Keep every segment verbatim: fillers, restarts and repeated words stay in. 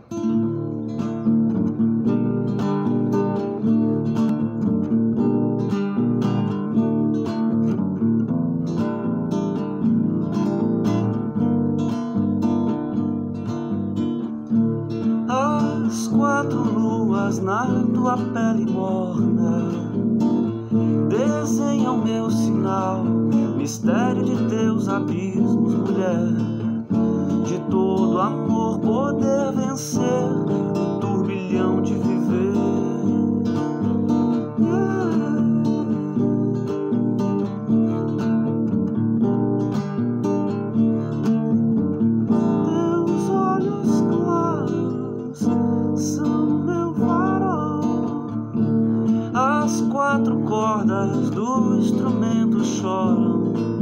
As quatro luas na tua pele morna desenham meu sinal, mistério de teus abismos, mulher. De todo amor poder vencer o turbilhão de viver. Yeah. Teus olhos claros são meu farol. As quatro cordas do instrumento choram,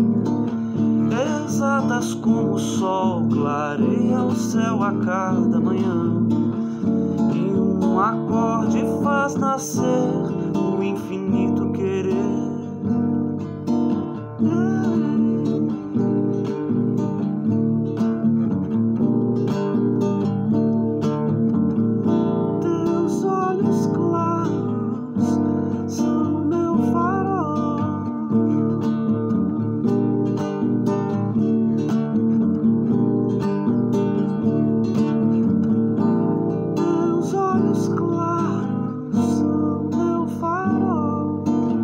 exatas como o sol clareia o céu a cada manhã, e um acorde faz nascer o infinito querer. Teus olhos claros são meu farol. Teus olhos claros são meu farol.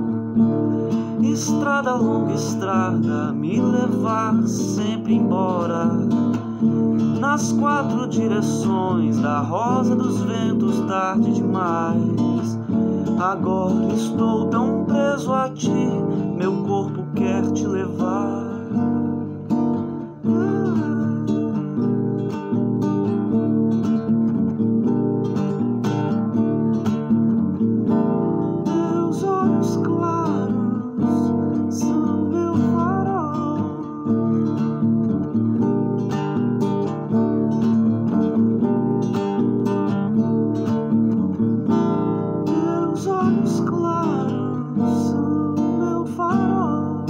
Estrada longa, estrada, me levar sempre embora, nas quatro direções da rosa dos ventos, tarde demais. Agora estou tão preso a ti, meu corpo quer te levar. Teus olhos claros são meu farol. Teus olhos claros são meu farol.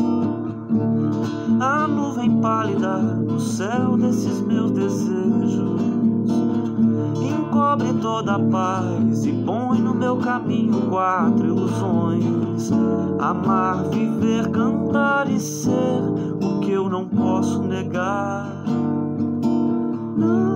A nuvem pálida no céu desses meus desejos encobre toda a paz e põe no meu caminho quatro ilusões: amar, viver, cantar e ser o que eu não posso negar. Não.